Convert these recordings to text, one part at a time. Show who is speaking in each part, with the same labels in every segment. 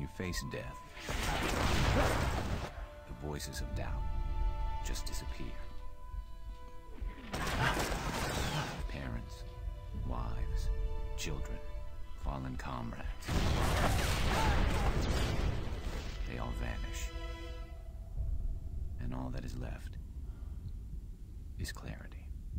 Speaker 1: face death, the voices of doubt just disappear. Parents, wives, children, fallen comrades. They all vanish. And all that is left is clarity.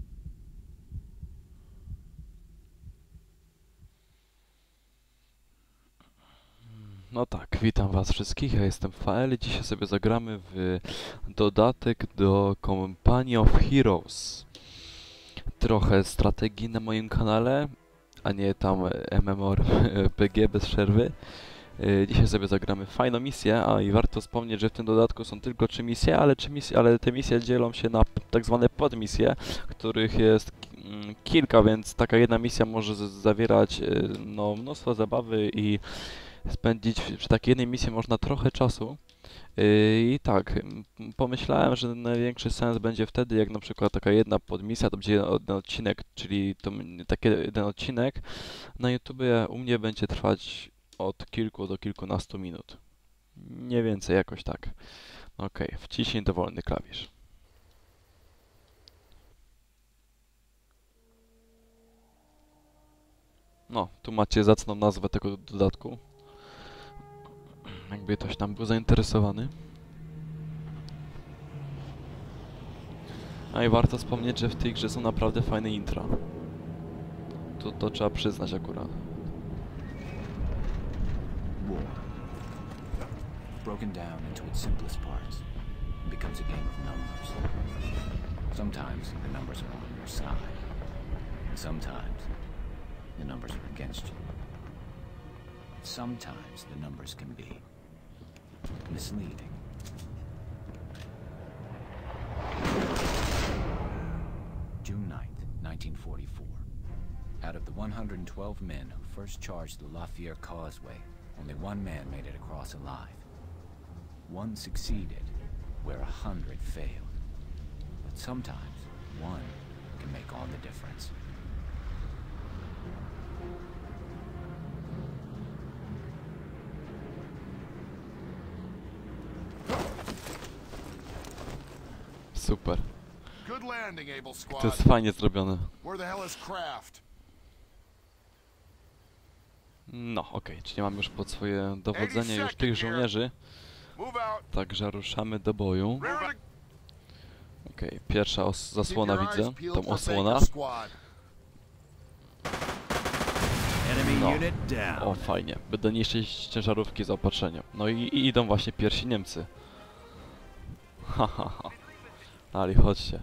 Speaker 2: No tak, witam was wszystkich, ja jestem Fael i dzisiaj sobie zagramy w dodatek do Company of Heroes. Trochę strategii na moim kanale, a nie tam MMORPG bez przerwy. Dzisiaj sobie zagramy fajną misję, a i warto wspomnieć, że w tym dodatku są tylko 3 misje, ale te misje dzielą się na tak zwane podmisje, których jest kilka, więc taka jedna misja może zawierać no, mnóstwo zabawy i spędzić przy takiej jednej misji można trochę czasu. I tak, pomyślałem, że największy sens będzie wtedy, jak na przykład taka jedna podmisja to będzie jeden odcinek, czyli to taki jeden odcinek na YouTubie u mnie będzie trwać od kilku do kilkunastu minut. Nie więcej, jakoś tak. Ok, wciśnij dowolny klawisz. No, tu macie zacną nazwę tego dodatku. Jakby ktoś tam był zainteresowany. A i warto wspomnieć, że w tej grze są naprawdę fajne intra. To trzeba przyznać akurat.
Speaker 1: War, broken down into its simplest parts, becomes a game of numbers. Sometimes the numbers are on your side, and sometimes the numbers are against you. Sometimes the numbers can be misleading. June 9th, 1944. Out of the 112 men who first charged the Lafayette Causeway, only one man made it across alive. One succeeded where 100 failed. But sometimes one can make all the difference.
Speaker 2: Super.
Speaker 3: Good landing, Able Squad.
Speaker 2: To jest fajnie zrobione.
Speaker 3: Where the hell is Kraft?
Speaker 2: No, okej, czyli mamy już pod swoje dowodzenie już tych żołnierzy.
Speaker 3: Move out.
Speaker 2: Także ruszamy do boju.
Speaker 3: Ready to
Speaker 2: Okej, pierwsza zasłona
Speaker 3: keep your
Speaker 2: widzę,
Speaker 3: eyes peeled
Speaker 2: tą
Speaker 3: for
Speaker 2: osłona.
Speaker 3: Baker Squad.
Speaker 2: No.
Speaker 4: Unit down.
Speaker 2: O, fajnie. Będę niszczyć ciężarówki zaopatrzenia. No i idą właśnie pierwsi Niemcy. Hahaha. Ale chodźcie.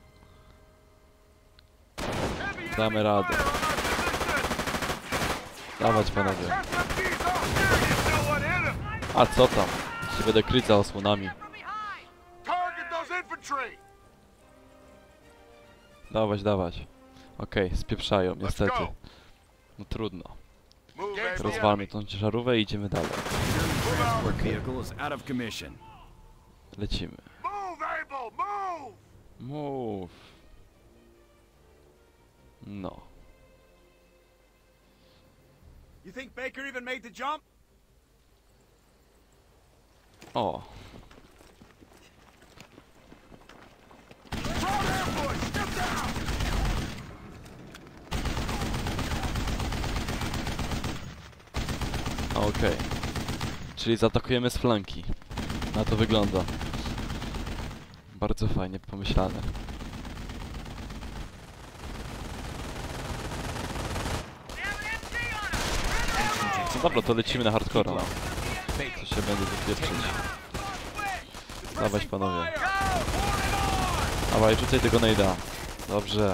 Speaker 2: Damy radę. Dawać panowie. A co tam? Się będę kryć za osłonami.
Speaker 3: Target those infantry.
Speaker 2: Dawać, dawać. Okej, spieprzają, niestety.
Speaker 3: go.
Speaker 2: No trudno.
Speaker 3: Move, baby.
Speaker 2: Rozwalmy tą ciężarówkę i idziemy dalej.
Speaker 4: Transport vehicle is out of commission.
Speaker 2: Lecimy.
Speaker 3: Move, Able. Move.
Speaker 2: Move. No.
Speaker 4: You think Baker even made the jump?
Speaker 2: O.
Speaker 3: Throw an ambush. Get down.
Speaker 2: Okej. Czyli zaatakujemy z flanki. Na to wygląda. Bardzo fajnie pomyślane. No dobra, to lecimy na hardcora. Co się będzie wypieprzyć. Dawać panowie. Dawaj, rzucaj tego nejda. Dobrze.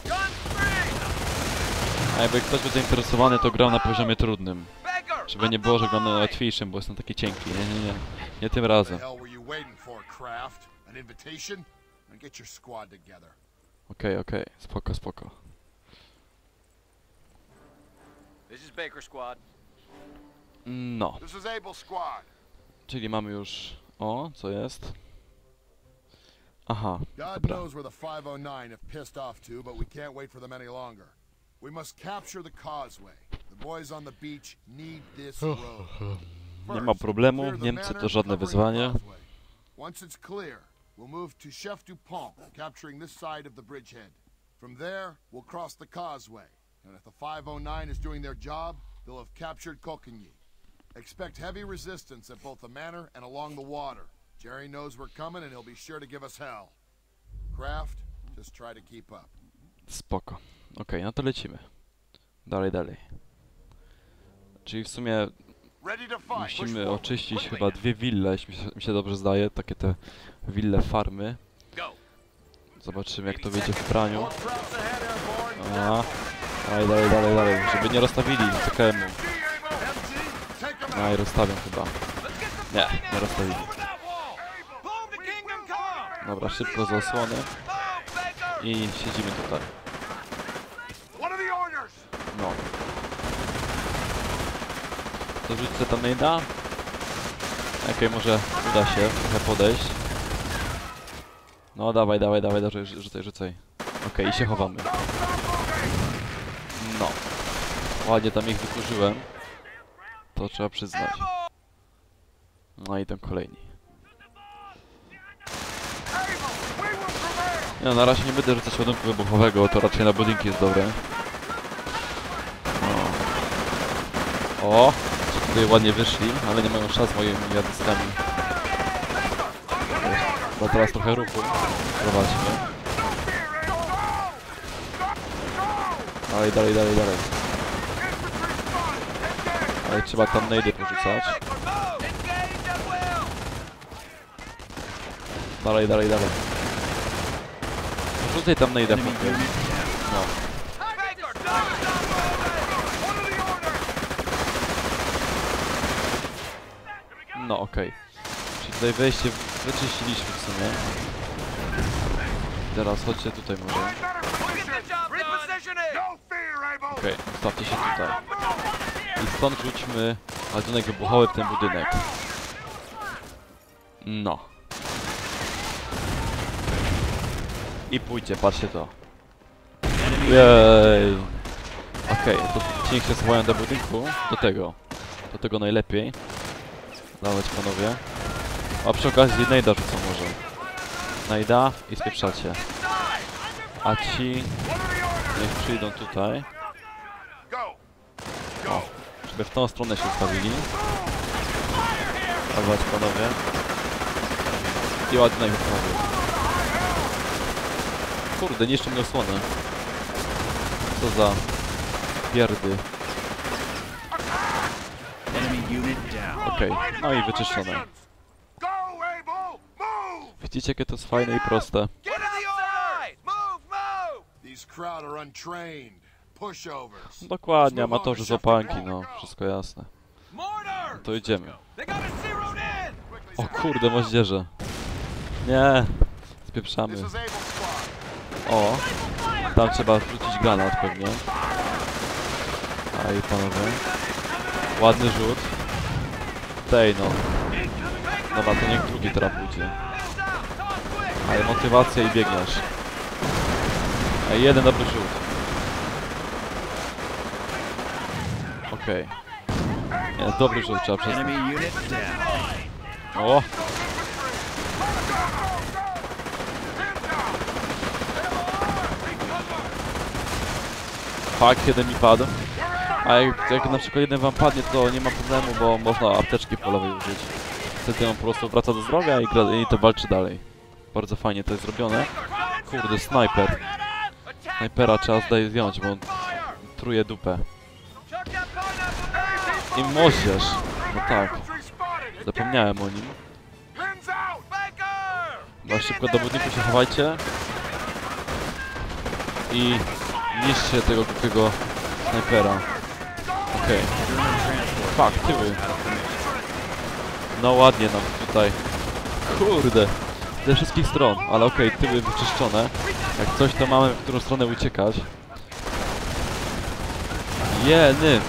Speaker 2: A jakby ktoś był zainteresowany, to gram na poziomie trudnym. Żeby nie było, że gram na łatwiejszym, bo jestem taki cienki. Nie. Nie tym
Speaker 3: What the
Speaker 2: razem.
Speaker 3: hell were you waiting for, Kraft? An invitation? Now get your squad together.
Speaker 2: Okej. Spoko, spoko.
Speaker 5: This is Baker Squad.
Speaker 2: No.
Speaker 3: This is Able Squad.
Speaker 2: Czyli mamy już... O, co jest? Aha,
Speaker 3: God
Speaker 2: dobra.
Speaker 3: knows where the 509 have pissed off to, but we can't wait for them any longer. We must capture the causeway. The boys on the beach need this road.
Speaker 2: Nie ma problemu, Niemcy to żadne wyzwanie.
Speaker 3: Once it's clear, we'll move to Chef Dupont, capturing this side of the bridgehead. From there, we'll cross the causeway, and if the 509 is doing their job, they'll have captured Coquigny. Expect heavy resistance at both the manor and along the water. Jerry knows we're coming and he'll be sure to give us hell. Kraft, just try to keep up.
Speaker 2: Spoko. Okej, no to lecimy. Dalej, dalej. Czyli w sumie musimy oczyścić chyba 2 wille, jeśli mi się dobrze zdaje. Takie te wille farmy. Zobaczymy jak to wyjdzie w praniu. A, dalej, dalej, dalej, dalej. Żeby nie rozstawili CKM-u. No i rozstawiam chyba. Nie, nie rozstawili. Dobra, szybko z osłony. I siedzimy tutaj. No. To rzucę tam nade'a. Okej, może uda się trochę podejść. No dawaj, dawaj, dawaj, rzucaj, rzucaj. Okej, i się chowamy. No. Ładnie tam ich wykurzyłem. To trzeba przyznać. No i tam kolejni. No, na razie nie będę rzucać ładunku wybuchowego, to raczej na budynki jest dobre. O, ci tutaj ładnie wyszli, ale nie mają szans z moimi jadyskami. No teraz trochę ruchu prowadźmy. Dalej, dalej, dalej, dalej. Ale trzeba tam nade'y porzucać. Dalej, dalej, dalej. Rzucaj tam nade'a, no. No okej. Czyli tutaj wejście wyczyściliśmy w sumie. Teraz chodźcie tutaj może. Okej, stawcie się tutaj. I stąd rzućmy ładunek wybuchowy w ten budynek. No. I pójdzie, patrzcie to. Jej. Okej, to ci niech się schowają do budynku. Do tego najlepiej. Dawać panowie. A przy okazji nade'a rzucą może. Nade'a i spieprzacie. A ci niech przyjdą tutaj. O, żeby w tą stronę się ustawili. Dawać panowie. I ładnie najwyprawił. Kurde, niszczą mnie osłonę. Co za pierdy. Okej, no i wyczyszczone. Widzicie, jakie to jest fajne i proste. Dokładnie, amatorzy z łapanki, no, wszystko jasne. To idziemy. O kurde, moździerze. Nie, spieprzamy. O, tam trzeba wrzucić granat pewnie. A i panowie. Ładny rzut. Tej no. Dobra, to niech drugi teraz pójdzie. Ale motywacja i biegniesz. A jeden dobry rzut. Okej. Nie, dobry rzut, trzeba przestać. O! Fuck, jeden mi padł. A jak na przykład jeden wam padnie, to nie ma problemu, bo można apteczki polowej użyć. Wtedy on po prostu wraca do zdrowia i to walczy dalej. Bardzo fajnie to jest zrobione. Kurde, snajper. Snajpera trzeba zdjąć, bo on truje dupę. I moździerz. No tak. Zapomniałem o nim. Chyba szybko do budynku się chowajcie. I niszcie tego głupiego snajpera. Okej. Fuck, tyły. No ładnie nam tutaj. Kurde. Ze wszystkich stron, ale okej, tyły wyczyszczone. Jak coś, to mamy w którą stronę uciekać. Jeny.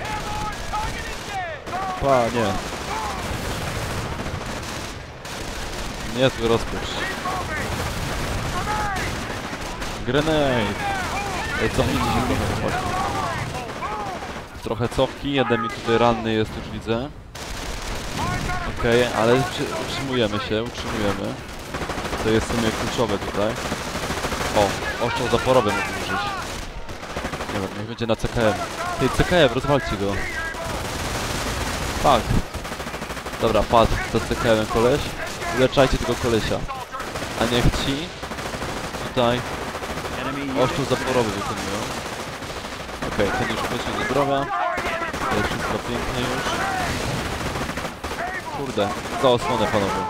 Speaker 2: Pa, nie. Niezły rozpuszcz. Grenade. Cofnijcie się trochę, chłopaki. Trochę cofki, jeden mi tutaj ranny jest, już widzę. Okej, ale utrzymujemy się, utrzymujemy. To jest w sumie kluczowe tutaj. O, oszczał zaporowy mógł użyć. Nie wiem, niech będzie na CKM. Tej CKM, rozwalcie go. Tak. Dobra, padł za CKM koleś. Uleczajcie tego kolesia. A niech ci tutaj oszczał zaporowy wykonują. Okej, ten już wrócił do zdrowia. Ale wszystko pięknie już. Kurde, za osłonę panowie.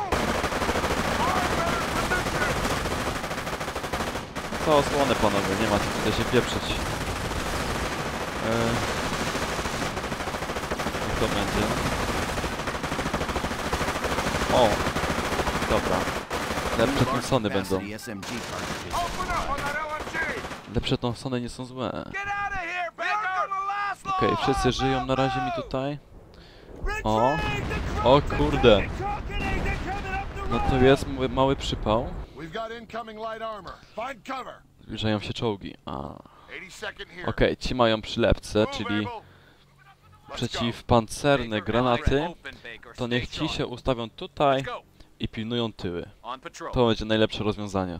Speaker 2: Za osłonę panowie, nie ma co tutaj się pieprzyć. Niech to będzie. O! Dobra. Lepsze Thompsony będą. Lepsze Thompsony nie są złe. Okej, wszyscy żyją na razie mi tutaj. O! O kurde! No to jest mały przypał. Zbliżają się czołgi. Okej, ci mają przylepce, czyli przeciwpancerne granaty. To niech ci się ustawią tutaj i pilnują tyły. To będzie najlepsze rozwiązanie.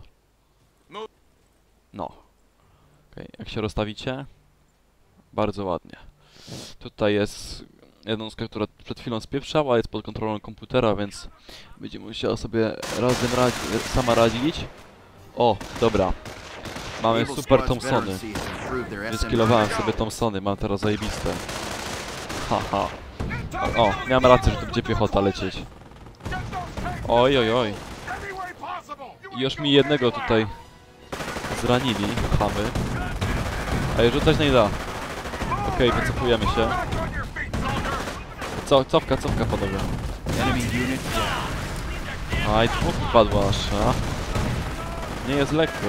Speaker 2: No. Okej, jak się rozstawicie? Bardzo ładnie. Tutaj jest jednostka, która przed chwilą spieprzała, jest pod kontrolą komputera, więc będzie musiała sobie sama radzić. O, dobra. Mamy super Thompsony. Wyskillowałem sobie Thompsony, mam teraz zajebiste. Haha. O, miałem rację, że to będzie piechota lecieć. Oj, oj, oj. Już mi jednego tutaj zranili, chamy. A już rzucać nie da. Okej, wycofujemy się. Cofka panowie. Aj, dwóch wypadło aż, a? Nie jest lekko.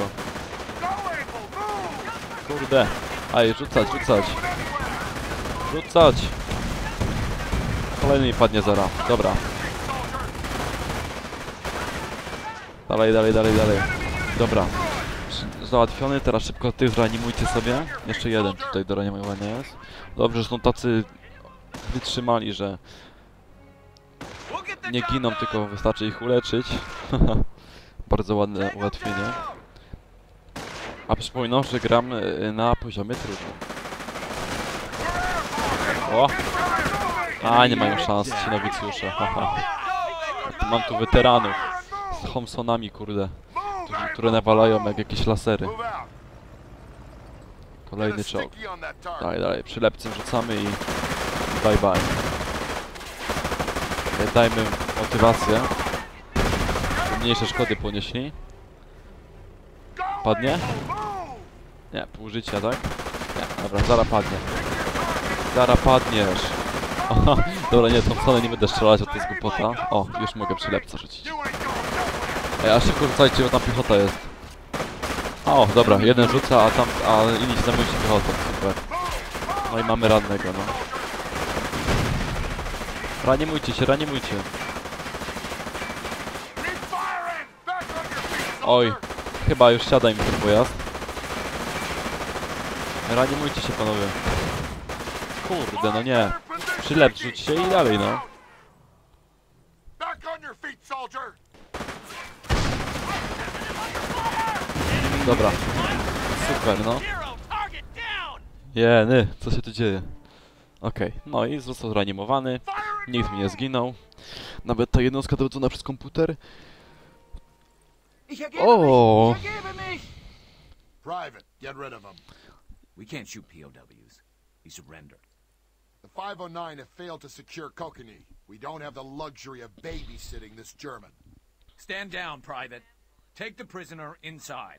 Speaker 2: Kurde. Aj, rzucać. Rzucać. Kolejny mi padnie zara. Dobra. Dalej. Dobra. Załatwiony, teraz szybko tych zreanimujcie sobie. Jeszcze jeden tutaj do reanimowania jest. Dobrze, że są tacy wytrzymali, że nie giną, tylko wystarczy ich uleczyć. Bardzo ładne ułatwienie. A przypominam, że gram na poziomie trudnym. O! A, nie mają szans ci nowicjusze. Mam tu weteranów z Thompsonami, kurde, które nawalają jak jakieś lasery. Kolejny czołg. Dalej, przylepcem rzucamy i bye. Dajmy motywację. Mniejsze szkody ponieśli. Padnie? Nie, pół życia, tak? Nie, dobra, zaraz padnie. Zaraz padniesz. Aha, dobra, nie, Thompsony nie będę strzelać, to jest głupota. O, już mogę przylepca rzucić. Ej, a szybko rzucajcie, bo tam piechota jest. O, dobra, jeden rzuca, a inni się zajmują się piechotą, super. No i mamy rannego, no. Reanimujcie. Oj, chyba już siadaj mi ten pojazd. Reanimujcie się panowie. Kurde, no nie. Przylep rzućcie i dalej, no. Dobra. Super, no. Jeny, co się tu dzieje? Okej, no i został zreanimowany. Nikt mi nie zginął. Nawet ta jednostka dowodzona przez komputer. O!
Speaker 3: Private, get rid of him.
Speaker 1: We can't shoot POWs. He surrendered.
Speaker 3: The 509 have failed to secure Kokani. We don't have the luxury of babysitting this German.
Speaker 5: Stand down, Private. Take the prisoner inside.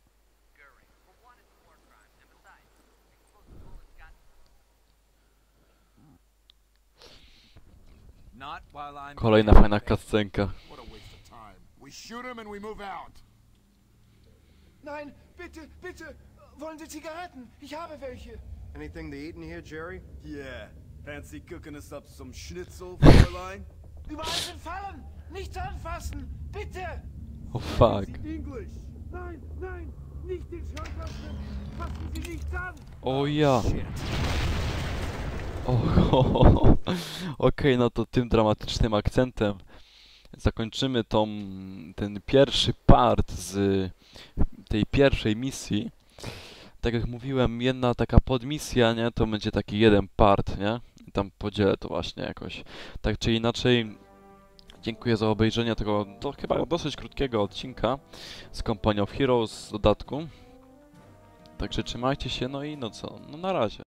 Speaker 5: Not while I'm...
Speaker 2: Kolejna fajna cutscenka.
Speaker 3: What a waste of time. We shoot him and we move out.
Speaker 6: Nein, bitte, wollen Sie Zigaretten? Ich habe welche.
Speaker 7: Anything to eat in here, Jerry?
Speaker 4: Yeah. Fancy cooking us up some schnitzel, Fräulein?
Speaker 6: Überall sind Fallen! Nichts anfassen! Bitte!
Speaker 2: Oh fuck.
Speaker 6: English! Nein! Nicht den Schrank öffnen! Fassen Sie nichts an!
Speaker 2: O ja. Oho. Okej, no to tym dramatycznym akcentem zakończymy ten pierwszy part z tej pierwszej misji. Tak jak mówiłem, jedna taka podmisja, nie, to będzie taki jeden part, nie? I tam podzielę to właśnie jakoś. Tak czy inaczej, dziękuję za obejrzenie tego chyba dosyć krótkiego odcinka z Company of Heroes z dodatku. Także trzymajcie się, no i no co, no na razie.